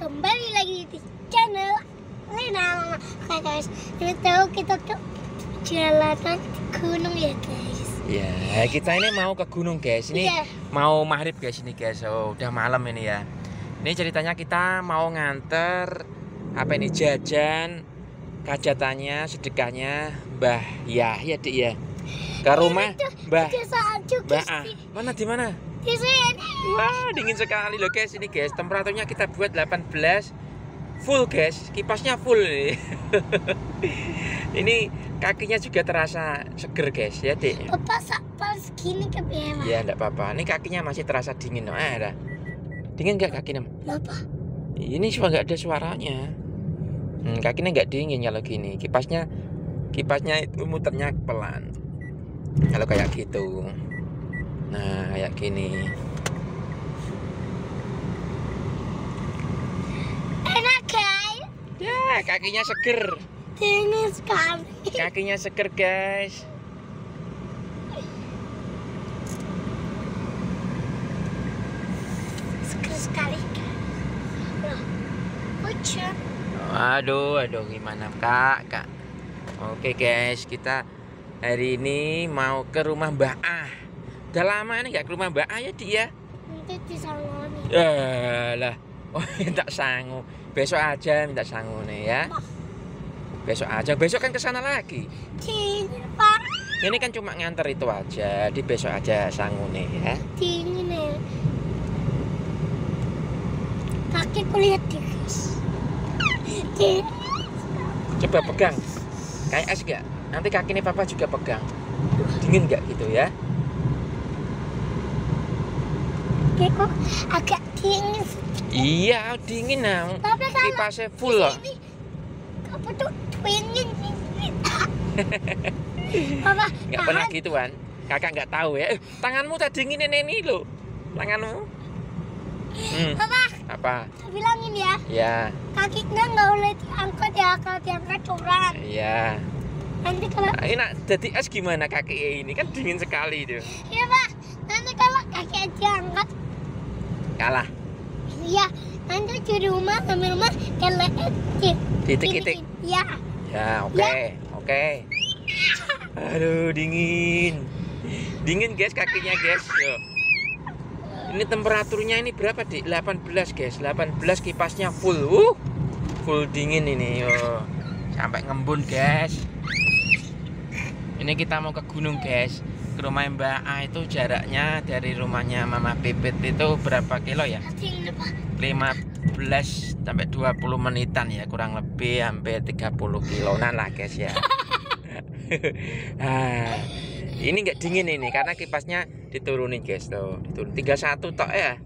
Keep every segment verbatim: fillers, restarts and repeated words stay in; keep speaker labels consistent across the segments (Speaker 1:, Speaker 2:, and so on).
Speaker 1: kembali lagi di channel Lena. Oke guys, ini tahu kita tuh jalan ke gunung ya guys.
Speaker 2: Ya, kita ini mau ke gunung guys. Ini
Speaker 1: Iya.
Speaker 2: mau maghrib guys ini guys. Oh, udah malam ini ya. Ini ceritanya kita mau nganter apa ini jajan kajatannya, sedekahnya Mbah Yahya Dik ya. Ke rumah Mbah Mbah Ah. Mana di mana?
Speaker 1: Di sini.
Speaker 2: Wah, dingin sekali loh guys ini guys. Temperaturnya kita buat delapan belas full guys. Kipasnya full nih. Ini kakinya juga terasa seger guys ya Dik.
Speaker 1: Papa pas gini ke bawah.
Speaker 2: Ya enggak apa-apa. Ini kakinya masih terasa dingin. Ah, ada. Dingin enggak kakinya?
Speaker 1: Kenapa?
Speaker 2: Ini cuma enggak ada suaranya. Hmm, kakinya enggak dingin kalau gini. Kipasnya kipasnya itu muternya pelan. Kalau kayak gitu. Nah, kayak gini.
Speaker 1: Enak guys.
Speaker 2: Ya, kakinya seger.
Speaker 1: Dingin sekali.
Speaker 2: Kakinya seger, guys.
Speaker 1: Seger sekali. Loh, hujan.
Speaker 2: Aduh, aduh gimana Kak, Kak. Oke guys, kita hari ini mau ke rumah Mbah Ah. Udah lama nih nggak ke rumah Mbah Ah ya dia.
Speaker 1: Nanti disangoni.
Speaker 2: Ya lah, oh minta sangu. Besok aja minta sangu nih ya. Besok aja, besok kan ke sana lagi.
Speaker 1: Dingin pak.
Speaker 2: Ini kan cuma nganter itu aja, di besok aja sangu nih ya.
Speaker 1: Dingin ya. Kaki kulihat di guys. Dingin.
Speaker 2: Coba pegang, kayak es gak? Nanti kaki ini papa juga pegang. Dingin nggak gitu ya?
Speaker 1: Kayak kok agak dingin.
Speaker 2: Iya, dingin nah.
Speaker 1: Tapi kalau
Speaker 2: Kipasnya full loh.
Speaker 1: ini kamu tuh dingin. Papa,
Speaker 2: Nggak pernah gituan. Kakak nggak tahu ya. Eh, tanganmu tadi dingin ini loh. Tanganmu. Hmm.
Speaker 1: Papa,
Speaker 2: Apa?
Speaker 1: saya bilangin ya.
Speaker 2: Ya.
Speaker 1: Kakinya nggak boleh diangkat ya, kalau diangkat curang.
Speaker 2: Iya.
Speaker 1: Nanti kalau
Speaker 2: Nah, enak jadi es gimana kaki ini kan dingin sekali tuh.
Speaker 1: iya pak, nanti kalau kaki diangkat,
Speaker 2: Kalah.
Speaker 1: iya nanti di rumah sampai rumah keleet.
Speaker 2: Titik-titik.
Speaker 1: Ya.
Speaker 2: Ya, oke. Oke. Aduh, dingin. Dingin guys kakinya guys. Yo. Ini temperaturnya ini berapa Dik? delapan belas guys. delapan belas kipasnya full. Uh. Full dingin ini yo. Sampai ngembun guys. Ini kita mau ke gunung guys. Ke rumah Mbak A itu jaraknya dari rumahnya Mama Pipit itu berapa kilo ya?
Speaker 1: Dingin pak.
Speaker 2: lima belas sampai dua puluh menitan ya, kurang lebih hampir tiga puluh kiloan lah guys ya. Ah, ini nggak dingin ini karena kipasnya diturunin guys tuh. Diturun tiga puluh satu tok ya.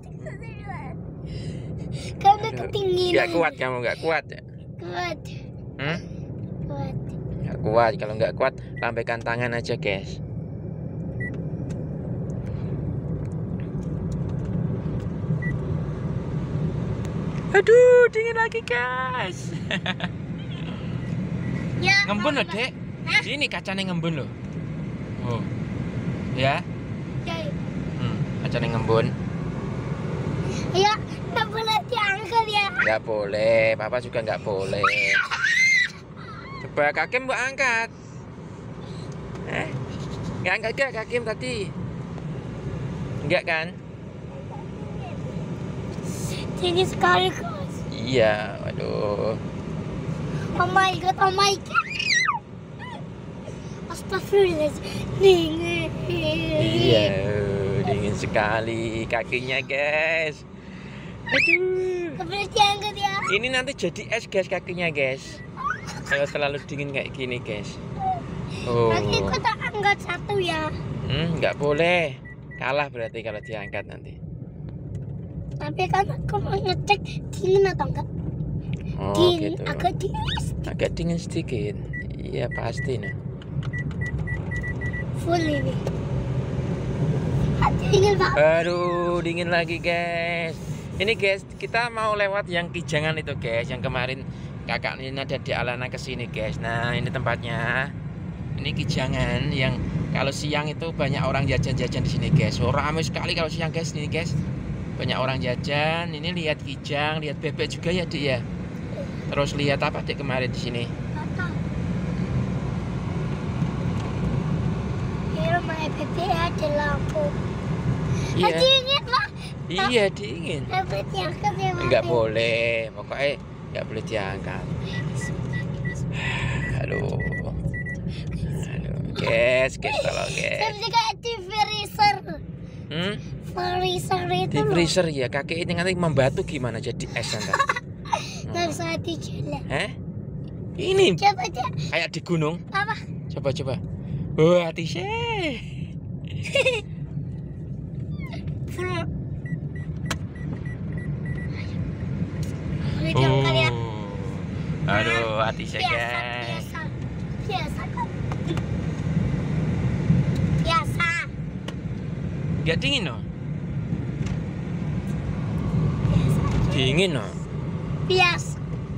Speaker 1: Karena
Speaker 2: Aduh,
Speaker 1: ketinggian.
Speaker 2: nggak kuat kamu, nggak kuat ya?
Speaker 1: Kuat.
Speaker 2: Hmm?
Speaker 1: Kuat.
Speaker 2: Nggak kuat, kalau nggak kuat lambaikan tangan aja guys. Aduh, dingin lagi guys.
Speaker 1: Ya.
Speaker 2: Ngembun loh
Speaker 1: Papa.
Speaker 2: Dek.
Speaker 1: Hah?
Speaker 2: Ini kacanya ngembun loh. Oh. Ya.
Speaker 1: Ya, ya.
Speaker 2: Hmm, kacanya ngembun.
Speaker 1: Ya, nggak boleh diangkat ya.
Speaker 2: Nggak boleh, papa juga nggak boleh. Coba kakim mbak angkat. Eh, nggak angkat gak kakim tadi? Enggak kan?
Speaker 1: Dingin sekali guys.
Speaker 2: Iya, waduh.
Speaker 1: Oh my god, oh my god. Astagfirullah. Dingin.
Speaker 2: Iya, dingin sekali kakinya guys. Aduh.
Speaker 1: Nggak boleh diangkat ya.
Speaker 2: Ini nanti jadi es guys kakinya guys. Kalau terlalu dingin kayak gini guys. Oh.
Speaker 1: Nanti kita angkat satu ya.
Speaker 2: Hmm, nggak boleh. Kalah berarti kalau diangkat nanti.
Speaker 1: Tapi kan aku mau ngecek dingin atau enggak.
Speaker 2: Oh,
Speaker 1: Dingin,
Speaker 2: gitu.
Speaker 1: agak dingin.
Speaker 2: Agak dingin sedikit. Iya, pasti nah.
Speaker 1: Full ini. Ah, dingin pak.
Speaker 2: Aduh, dingin lagi, guys. Ini guys, kita mau lewat yang Kijangan itu, guys. Yang kemarin kakak Nina ada di Alana kesini, guys. Nah, ini tempatnya. Ini Kijangan yang kalau siang itu banyak orang jajan-jajan di sini, guys. Oh, ramai sekali kalau siang, guys. Ini, guys. Banyak orang jajan. Ini lihat kijang, lihat bebek juga ya, Dik ya. Terus lihat apa, Dik, kemarin di sini?
Speaker 1: Apa? Ini rumah bebek ada lampu.
Speaker 2: Iya.
Speaker 1: Ah, dingin, Pak.
Speaker 2: Iya, dingin.
Speaker 1: Nggak boleh diangkat ya, Pak.
Speaker 2: Enggak boleh. Pokoknya enggak boleh diangkat. Aduh. Aduh, guys, guys, tolong, guys.
Speaker 1: Saya juga di freezer.
Speaker 2: Hmm?
Speaker 1: Freezer itu
Speaker 2: Di
Speaker 1: loh.
Speaker 2: freezer ya, kaki ini nanti membatu gimana jadi es nanti.
Speaker 1: Nggak bisa dijalan.
Speaker 2: Hah? Ini
Speaker 1: Coba aja.
Speaker 2: kayak di gunung.
Speaker 1: Apa?
Speaker 2: Coba coba. Wah, hati sih.
Speaker 1: Boleh diangkat ya.
Speaker 2: Oh. Aduh, hati saya,
Speaker 1: Biasa,
Speaker 2: guys.
Speaker 1: biasa. Biasa kok. Biasa.
Speaker 2: Enggak dingin no?
Speaker 1: Biasa.
Speaker 2: Dingin no?
Speaker 1: Biasa.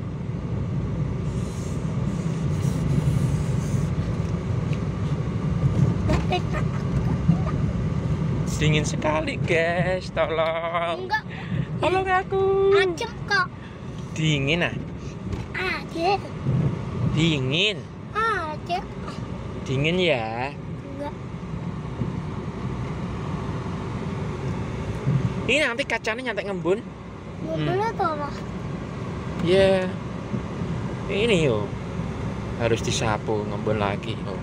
Speaker 2: Dingin sekali, guys. Tolong.
Speaker 1: Enggak.
Speaker 2: Tolong aku.
Speaker 1: Adem kok.
Speaker 2: Dingin ah.
Speaker 1: Adem.
Speaker 2: Dingin.
Speaker 1: Adem.
Speaker 2: Dingin ya.
Speaker 1: Enggak.
Speaker 2: Ini nanti kacanya nyantek ngembun.
Speaker 1: Ngembun atau apa?
Speaker 2: Ya. Ini yo. Harus disapu, ngembun lagi. Oh.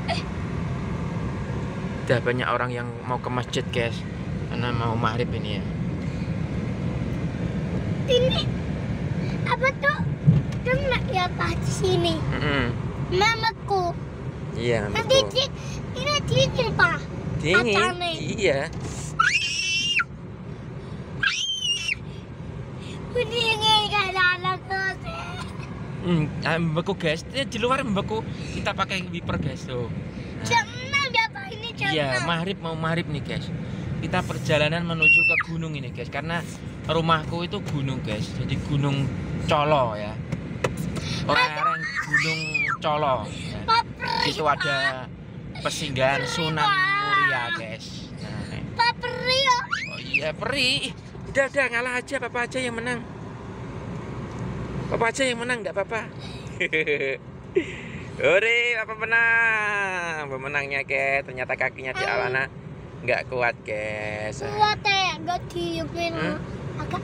Speaker 2: Udah banyak orang yang mau ke masjid, guys. Karena mau maghrib ini ya.
Speaker 1: Ini apa tuh? Kena ya Pak di sini.
Speaker 2: Mm-mm.
Speaker 1: Mamaku.
Speaker 2: Iya,
Speaker 1: Nanti
Speaker 2: betul.
Speaker 1: di, ini dingin Pak.
Speaker 2: Dingin.
Speaker 1: Kacanya.
Speaker 2: Iya.
Speaker 1: Dingin kayak anak kecil.
Speaker 2: Hmm, ah, membeku, guys. Ini di luar membeku. Kita pakai wiper, guys, tuh.
Speaker 1: Jam enam ya Pak, ini jam
Speaker 2: Iya,
Speaker 1: enam.
Speaker 2: maghrib mau maghrib nih, guys. Kita perjalanan menuju ke gunung ini, guys. Karena rumahku itu gunung, guys. Jadi gunung Colo ya. Lereng Gunung Colo. Ya.
Speaker 1: Papri,
Speaker 2: Itu ada persinggahan Sunan Muria, guys. Nah,
Speaker 1: Papri ya.
Speaker 2: oh iya, peri. Udah, udah, ngalah aja, Papa aja yang menang. Papa aja yang menang, enggak apa-apa. Hore, Papa menang. Pemenangnya, guys. Ternyata kakinya di Alana nggak kuat, guys.
Speaker 1: Kuat ya, gak diemin.
Speaker 2: Hmm?
Speaker 1: Agak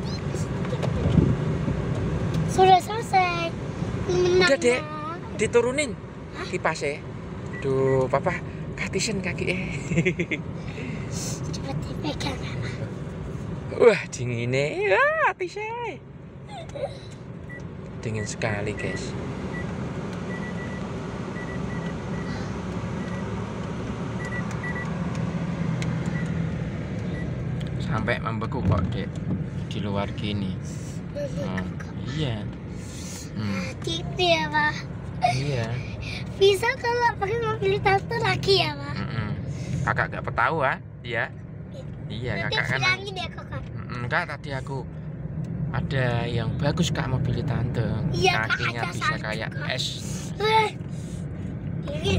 Speaker 1: sudah selesai. Menang.
Speaker 2: Udah, Dek. Diturunin kipasnya. Aduh, Papa katisen kaki eh.
Speaker 1: Coba dipegang.
Speaker 2: Wah, dinginnya. Ah, hati saya. Dingin sekali, guys. Sampai membeku kok, Dek. Di luar gini. Oh, iya. Hmm,
Speaker 1: Gitu ya Pak.
Speaker 2: iya.
Speaker 1: Bisa kalau pakai mobil tante lagi ya Pak.
Speaker 2: Mm-mm. Kakak gak tahu ah, iya. Iya,
Speaker 1: Nanti
Speaker 2: kakak kan.
Speaker 1: bilangin ya kakak.
Speaker 2: Mm, Enggak, tadi aku ada yang bagus Kak mobil tante.
Speaker 1: Iya, Kak,
Speaker 2: Kakinya
Speaker 1: ada
Speaker 2: bisa
Speaker 1: satu,
Speaker 2: kayak
Speaker 1: Kak.
Speaker 2: es.
Speaker 1: Eh, Ini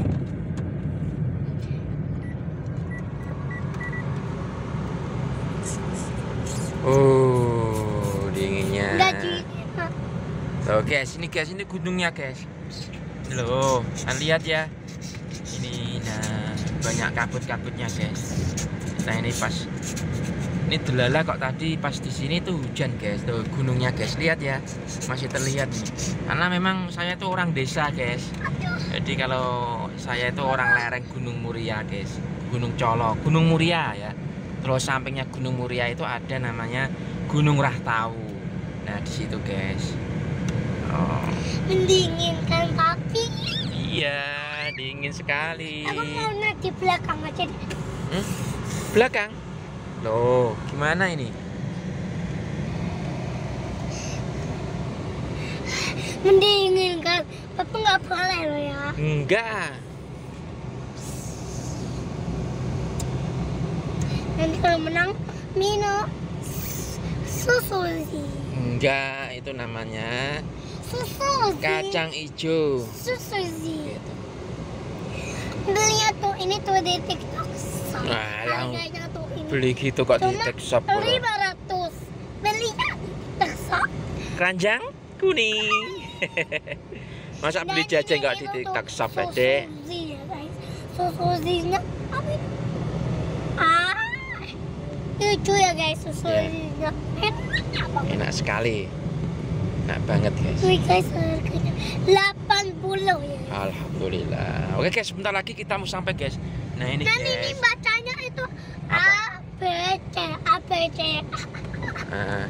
Speaker 2: Oh, dinginnya.
Speaker 1: enggak dingin Pak.
Speaker 2: Tuh, guys, ini guys, ini gunungnya, guys. Loh, kan lihat ya. Ini nah, banyak kabut-kabutnya, guys. Nah, ini pas ini delala kok tadi pas di sini tuh hujan, guys. Tuh gunungnya, guys. Lihat ya. Masih terlihat nih. Karena memang saya tuh orang desa, guys. Jadi kalau saya itu orang lereng Gunung Muria, guys. Gunung Colo, Gunung Muria ya. Terus sampingnya Gunung Muria itu ada namanya Gunung Rahtau. Nah, di situ, guys. Oh.
Speaker 1: Mendinginkan tapi
Speaker 2: Iya, dingin sekali.
Speaker 1: aku mau naik di belakang aja deh.
Speaker 2: Hmm? Belakang? Loh, gimana ini?
Speaker 1: Mendinginkan. Papa nggak boleh loh ya.
Speaker 2: Enggak.
Speaker 1: Nanti kalau menang minum susu sih.
Speaker 2: Enggak, itu namanya
Speaker 1: Susu sih.
Speaker 2: kacang hijau.
Speaker 1: Susu sih.
Speaker 2: Gitu.
Speaker 1: Belinya tuh ini tuh di TikTok.
Speaker 2: Nah, yang-
Speaker 1: Harganya tuh ini.
Speaker 2: beli gitu kok di
Speaker 1: Cuma
Speaker 2: tech shop. Bro.
Speaker 1: lima ratus. Belinya tech shop.
Speaker 2: Keranjang kuning. Masa beli
Speaker 1: Dan
Speaker 2: jajan
Speaker 1: ini
Speaker 2: nggak di
Speaker 1: untuk
Speaker 2: TikTok shop ya,
Speaker 1: susu
Speaker 2: Dek?
Speaker 1: Zi ya, guys. Susu Zi-nya apa itu? Ah, lucu ya guys susu
Speaker 2: Ya.
Speaker 1: Zi-nya. Enak banget.
Speaker 2: Enak sekali. Enak banget, guys.
Speaker 1: Wih guys, harganya delapan puluh ya.
Speaker 2: Alhamdulillah. Oke, guys, sebentar lagi kita mau sampai, guys. Nah, ini,
Speaker 1: Dan ini
Speaker 2: guys.
Speaker 1: bacanya itu
Speaker 2: Apa?
Speaker 1: A B C A B C.
Speaker 2: Ah.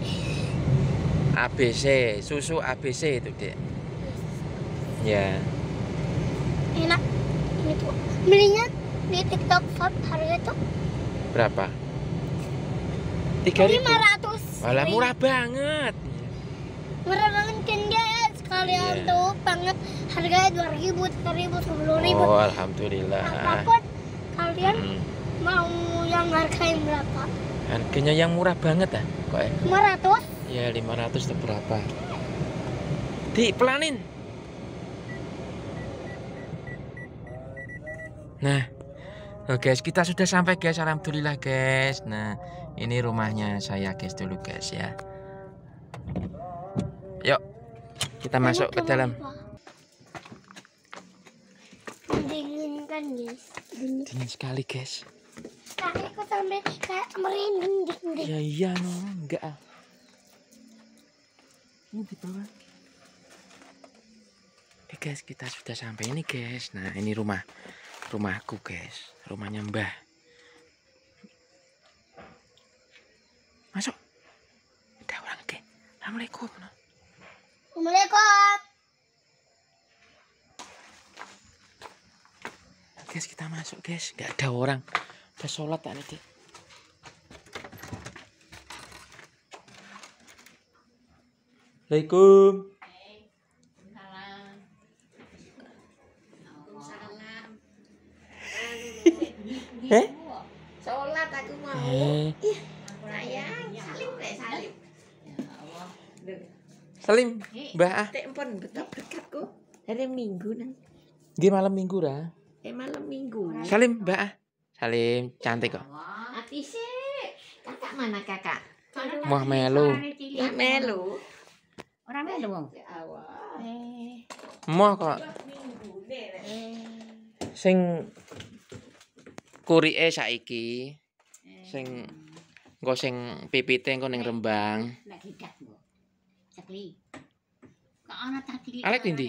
Speaker 2: A B C, susu A B C itu, Dek. Ya.
Speaker 1: Enak. Ini tuh belinya di TikTok Shop harga tuh
Speaker 2: Berapa? tiga ribu.
Speaker 1: lima ratus.
Speaker 2: Walah, murah banget.
Speaker 1: Murah banget kan guys. Kalian
Speaker 2: Iya.
Speaker 1: tuh banget harganya dua ribu, tiga ribu, sepuluh ribu.
Speaker 2: Oh, alhamdulillah.
Speaker 1: Apapun kalian
Speaker 2: Hmm.
Speaker 1: mau yang harganya berapa?
Speaker 2: Harganya yang murah banget ah, kok ya?
Speaker 1: lima ratus?
Speaker 2: Ya lima ratus atau berapa? Di pelanin. Nah, oh guys, kita sudah sampai guys, alhamdulillah guys. Nah, ini rumahnya saya guys dulu guys ya. Yuk, kita masuk ke dalam.
Speaker 1: Dingin kan guys. Dingin.
Speaker 2: Dingin sekali guys.
Speaker 1: Kakiku sampai kayak merinding dingin.
Speaker 2: Ya iya no, enggak ah. Ini di bawah. Oke guys, kita sudah sampai ini guys. Nah, ini rumah rumahku guys, rumahnya Mbah. Masuk. Ada orang ke. Assalamualaikum.
Speaker 1: Assalamualaikum.
Speaker 2: Guys, kita masuk guys, nggak ada orang. Udah sholat tak nih? Assalamualaikum. Eh?
Speaker 3: Sholat aku mau.
Speaker 2: Eh,
Speaker 3: Sayang, salim deh, salim.
Speaker 2: Salim, Mbah ah.
Speaker 3: Tek pun betap dekatku. Hari Minggu nang.
Speaker 2: Nggih malam Minggu dah.
Speaker 3: Eh malam Minggu.
Speaker 2: Salim, Mbak ah. Salim, cantik kok.
Speaker 3: Hati sih. Kakak mana kakak?
Speaker 2: Mau melu.
Speaker 3: Ya melu.
Speaker 4: Orang melu wong.
Speaker 3: Awal.
Speaker 4: Eh,
Speaker 2: Mau kok sing kurike saiki. Sing engko sing pipite engko ning Rembang.
Speaker 4: lek hidat mbok. Sekli. Kok ana tadi.
Speaker 2: Alek ndi?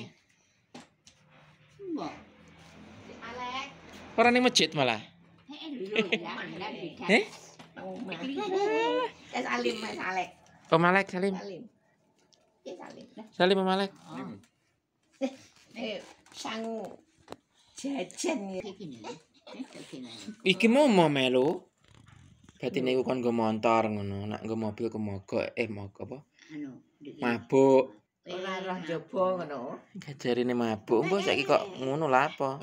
Speaker 4: Mbok.
Speaker 3: Alek.
Speaker 2: Ora ning masjid malah.
Speaker 4: Eh, lho ya, lek hidat.
Speaker 2: Eh?
Speaker 3: Oh, mas. Eh salim Mas Alek.
Speaker 2: Om Alek, Salim.
Speaker 3: Salim. Ya salim.
Speaker 2: Salim Om Alek.
Speaker 4: Oh,
Speaker 3: Eh sangu jajan ya.
Speaker 4: iki ne. Eh, iki ne.
Speaker 2: Iki mau mau melu. Berarti niku kon nggo motor ngono, nak nggo mobil ke mogok, eh mogok apa?
Speaker 4: Anu, iki.
Speaker 2: Mabuk.
Speaker 3: Ora roh jaba ngono.
Speaker 2: Gajarine mabuk, mbok saiki kok ngono lha apa?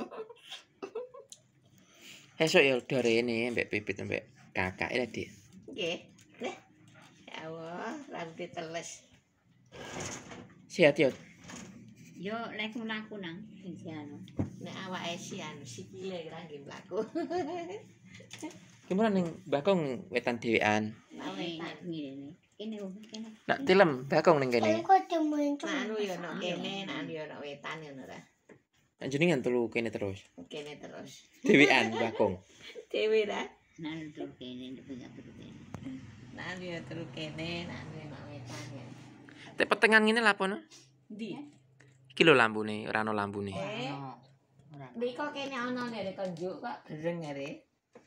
Speaker 2: Esuk ya udah rene mbek pipit mbek kakak ya, Dik.
Speaker 3: Nggih. Nah. Ya Allah, ranti teles.
Speaker 2: Sehat ya.
Speaker 4: Yo lek mlaku nang sing anu.
Speaker 3: Nek awake sian sikile ra nggih mlaku.
Speaker 2: Gimana ning Bakong wetan dhewean?
Speaker 4: Awe ngene. Kene wong kene.
Speaker 2: Nak tilem Bakong ning kene.
Speaker 1: Kalian kok temuin tuh?
Speaker 3: Nah anu ya nok kene, nah anu ya nok wetan ngono ra.
Speaker 2: Nak jenengan telu kene terus.
Speaker 3: Kene terus.
Speaker 2: Dhewean Bakong.
Speaker 3: Dewe ra.
Speaker 4: Nah, tur kene ndek tur kene.
Speaker 3: Nah anu ya terus kene, nah anu ya nok wetan ya.
Speaker 2: Tek petengan ngene lha apa no?
Speaker 3: Ndi?
Speaker 2: Iki lho lambune, ora ono lambune.
Speaker 3: Eh,
Speaker 4: Ora. Ora.
Speaker 3: ndi kok kene ana nek konjuk kok dereng are.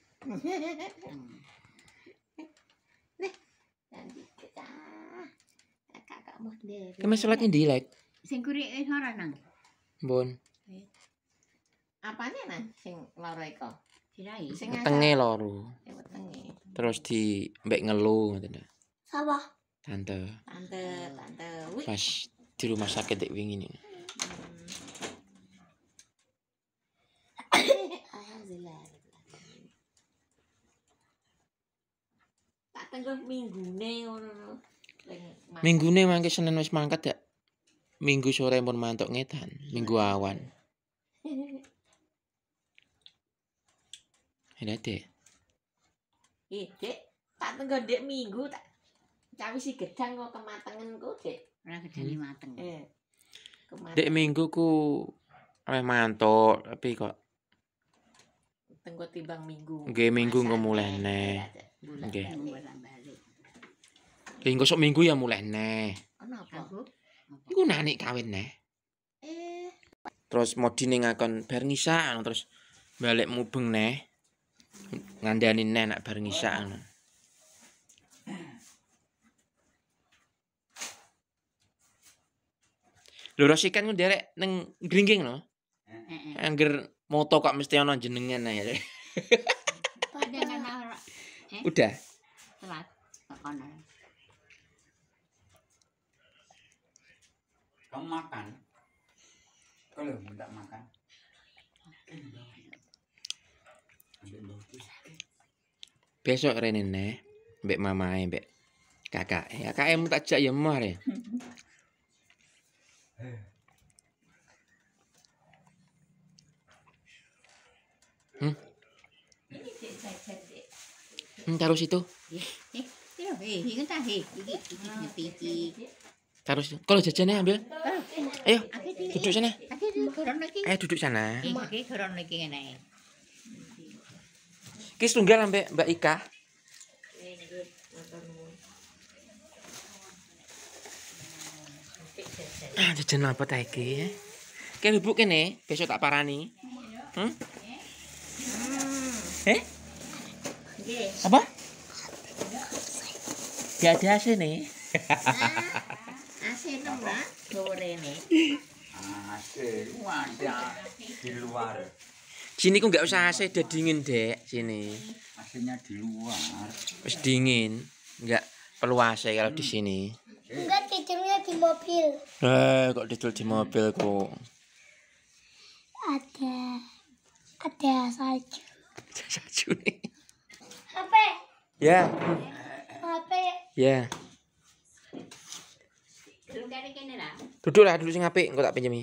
Speaker 3: Nanti kita kakak mau deh.
Speaker 2: Ki mes salat ndi, Lek?
Speaker 4: Sing kurik wis ora nang.
Speaker 2: Mbon.
Speaker 3: Apane nang sing lara iko?
Speaker 4: Sirai.
Speaker 3: Sing
Speaker 2: Wetenge loro.
Speaker 3: Sing wetenge.
Speaker 2: Terus di mbek ngelu ngoten ta.
Speaker 1: Sawah.
Speaker 2: Tante.
Speaker 3: Tante, tante. Wih.
Speaker 2: Pas di rumah sakit dek wingi ini.
Speaker 3: Alhamdulillah. Tak tengah minggune ngono.
Speaker 2: Minggune mangke Senin wis mangkat ya. Minggu sore pun mantuk ngedan, minggu awan. Ada deh.
Speaker 3: Ih, Dek, tak tenggo Dek minggu tak cawisi gedang kok kematenganku, Dek.
Speaker 4: Ora gedane mateng.
Speaker 3: Eh. Kematen.
Speaker 2: Dek minggu ku oleh mantuk tapi kok
Speaker 3: Tenggo timbang minggu.
Speaker 2: nggih minggu engko
Speaker 3: Masane.
Speaker 2: mulai neh.
Speaker 3: Bulan
Speaker 2: Nggih.
Speaker 3: balik.
Speaker 4: Bolak-balik.
Speaker 2: Lha engko sok minggu ya mulai neh.
Speaker 3: Kenapa?
Speaker 4: Aku
Speaker 2: Iku nanik kawin neh.
Speaker 3: Eh,
Speaker 2: Terus modine ngakon bar ngisa anu, terus balik mubeng neh. Ngandani neh nak bar ngisa anu. Lho rosikan ku nderek ning Gringging no.
Speaker 4: heeh.
Speaker 2: Angger moto kok mesti ana jenengan ae.
Speaker 4: Ada kan ora
Speaker 2: Udah.
Speaker 4: telat kok kono.
Speaker 5: Kamu makan. Kalau tidak makan.
Speaker 2: Besok rene neh mbek mamae mbek kakak. Ya kakekmu tak jak ya emoh re. Hmm,
Speaker 3: ini Dek jajan, Dek.
Speaker 2: hmm taruh situ.
Speaker 4: Eh, eh, eh, iki ta he, iki iki nyepi iki.
Speaker 2: Taruh situ. Kalau jajannya ambil. Ayo,
Speaker 4: Aki iki.
Speaker 2: duduk sana.
Speaker 4: Aki iki goron iki.
Speaker 2: Ayo duduk sana.
Speaker 4: Iki iki goron iki ngene.
Speaker 2: Ki tunggal ambek Mbak Ika.
Speaker 3: Eh, Dek, matur nuwun. Dek jajan.
Speaker 2: Ah, jajan apa ta iki? Ki bubuk kene, besok tak parani. Hmm? Eh?
Speaker 3: Nggih.
Speaker 2: Apa? Gak ada A C nih.
Speaker 3: Asih nemen gorene.
Speaker 5: Asik. Wadah di luar.
Speaker 2: Sini ku nggak usah A C, udah dingin dek. Sini,
Speaker 5: Aslinya di luar.
Speaker 2: wis dingin, nggak perlu A C kalau di sini.
Speaker 1: Enggak, tidurnya di mobil.
Speaker 2: Eh, kok tidur di mobil kok?
Speaker 1: Ada, ada salju.
Speaker 2: Salju nih.
Speaker 1: H P,
Speaker 2: Ya,
Speaker 1: H P.
Speaker 2: ya.
Speaker 4: Belum kene kene lah.
Speaker 2: Duduk lah, duduk sing apik, engko tak pinjemi.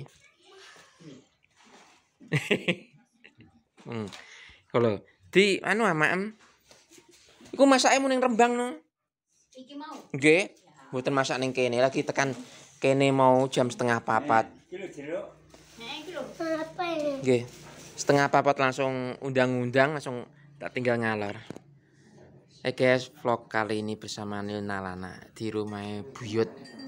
Speaker 2: Hmm. Kalau di anu amak iku masakmu ning Rembang no.
Speaker 4: Iki mau.
Speaker 2: Nggih, mboten masak ning kene, lagi tekan kene mau jam setengah papat.
Speaker 5: Jeruk-jeruk.
Speaker 4: Nek iki lho.
Speaker 1: Apa ini?
Speaker 2: Nggih. Setengah papat langsung undang-undang langsung tak tinggal ngalor. Eh guys, vlog kali ini bersama Nilna Lana di rumah Buyut.